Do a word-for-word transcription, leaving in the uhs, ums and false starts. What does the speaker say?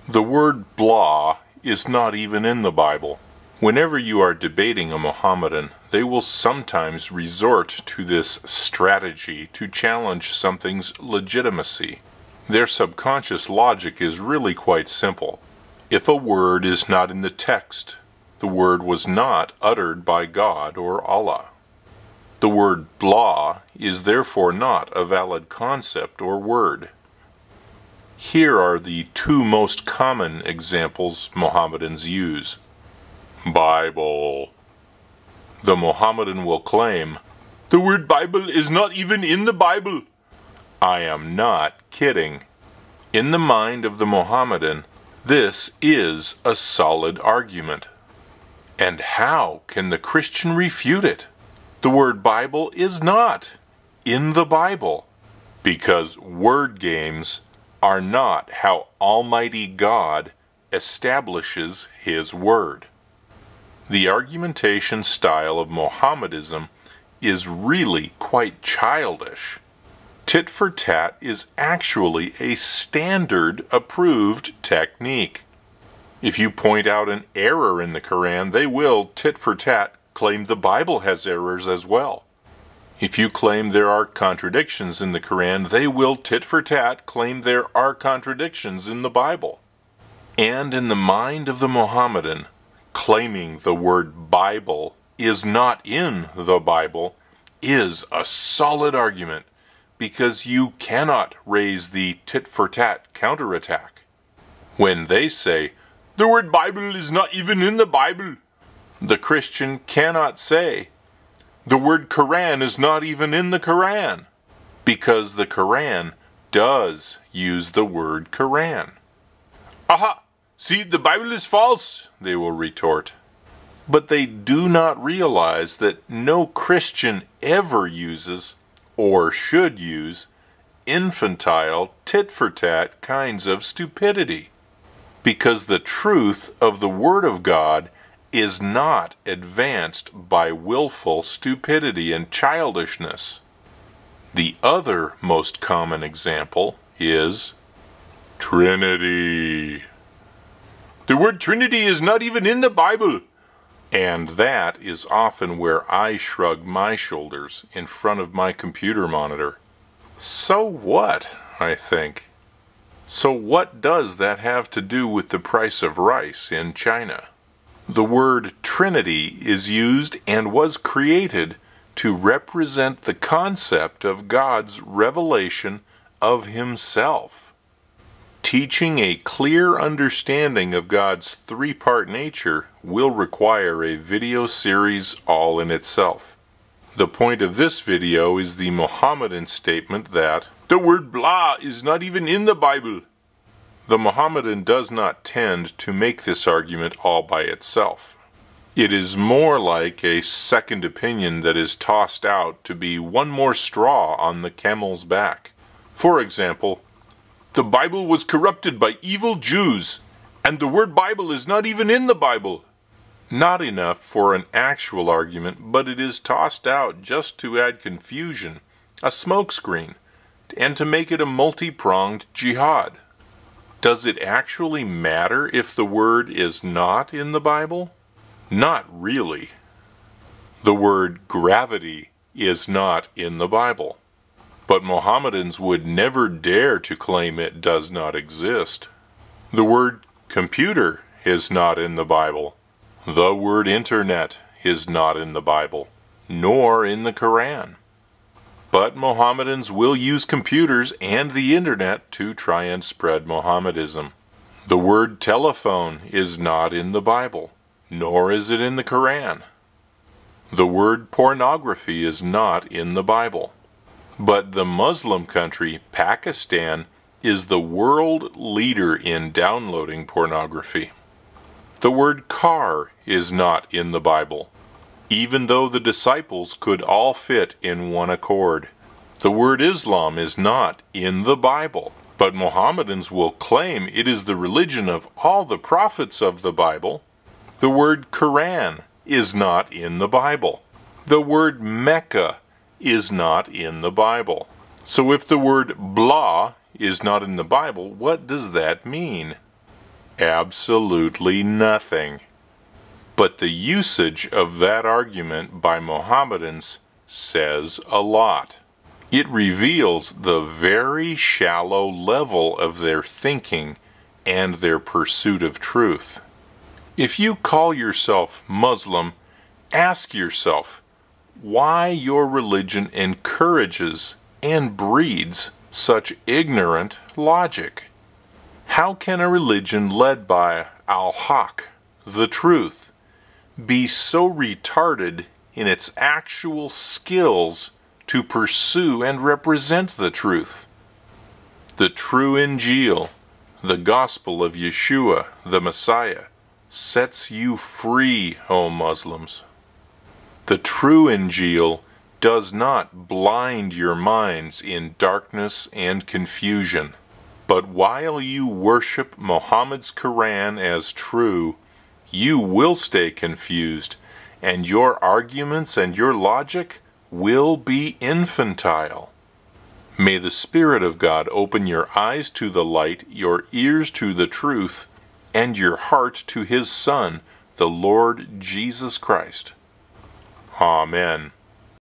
The word blah is not even in the Bible. Whenever you are debating a Mohammedan, they will sometimes resort to this strategy to challenge something's legitimacy. Their subconscious logic is really quite simple. If a word is not in the text, the word was not uttered by God or Allah. The word blah is therefore not a valid concept or word. Here are the two most common examples Mohammedans use. Bible. The Mohammedan will claim, "The word Bible is not even in the Bible." I am not kidding. In the mind of the Mohammedan, this is a solid argument. And how can the Christian refute it? The word Bible is not in the Bible, because word games are not how Almighty God establishes His Word. The argumentation style of Mohammedism is really quite childish. Tit for tat is actually a standard approved technique. If you point out an error in the Quran, they will tit for tat claim the Bible has errors as well. If you claim there are contradictions in the Quran, they will tit for tat claim there are contradictions in the Bible. And in the mind of the Mohammedan, claiming the word Bible is not in the Bible is a solid argument, because you cannot raise the tit for tat counterattack. When they say, "The word Bible is not even in the Bible," the Christian cannot say, "The word Quran is not even in the Quran," because the Quran does use the word Quran. "Aha! See, the Bible is false," they will retort. But they do not realize that no Christian ever uses, or should use, infantile, tit-for-tat kinds of stupidity, because the truth of the Word of God is not advanced by willful stupidity and childishness. The other most common example is Trinity. "The word Trinity is not even in the Bible." And that is often where I shrug my shoulders in front of my computer monitor. So what, I think. So what does that have to do with the price of rice in China? The word Trinity is used and was created to represent the concept of God's revelation of Himself. Teaching a clear understanding of God's three-part nature will require a video series all in itself. The point of this video is the Mohammedan statement that the word blah is not even in the Bible. The Mohammedan does not tend to make this argument all by itself. It is more like a second opinion that is tossed out to be one more straw on the camel's back. For example, "The Bible was corrupted by evil Jews, and the word Bible is not even in the Bible." Not enough for an actual argument, but it is tossed out just to add confusion, a smokescreen, and to make it a multi-pronged jihad. Does it actually matter if the word is not in the Bible? Not really. The word gravity is not in the Bible. But Mohammedans would never dare to claim it does not exist. The word computer is not in the Bible. The word internet is not in the Bible, nor in the Quran. But Mohammedans will use computers and the internet to try and spread Mohammedism. The word telephone is not in the Bible, nor is it in the Quran. The word pornography is not in the Bible. But the Muslim country, Pakistan, is the world leader in downloading pornography. The word car is not in the Bible, even though the disciples could all fit in one accord. The word Islam is not in the Bible, but Mohammedans will claim it is the religion of all the prophets of the Bible. The word Quran is not in the Bible. The word Mecca is not in the Bible. So if the word blah is not in the Bible, what does that mean? Absolutely nothing. But the usage of that argument by Mohammedans says a lot. It reveals the very shallow level of their thinking and their pursuit of truth. If you call yourself Muslim, ask yourself why your religion encourages and breeds such ignorant logic. How can a religion led by Al-Haq, the truth, be so retarded in its actual skills to pursue and represent the truth? The true Injil, the gospel of Yeshua, the Messiah, sets you free, O Muslims. The true Injil does not blind your minds in darkness and confusion. But while you worship Muhammad's Quran as true, you will stay confused, and your arguments and your logic will be infantile. May the Spirit of God open your eyes to the light, your ears to the truth, and your heart to His Son, the Lord Jesus Christ. Amen.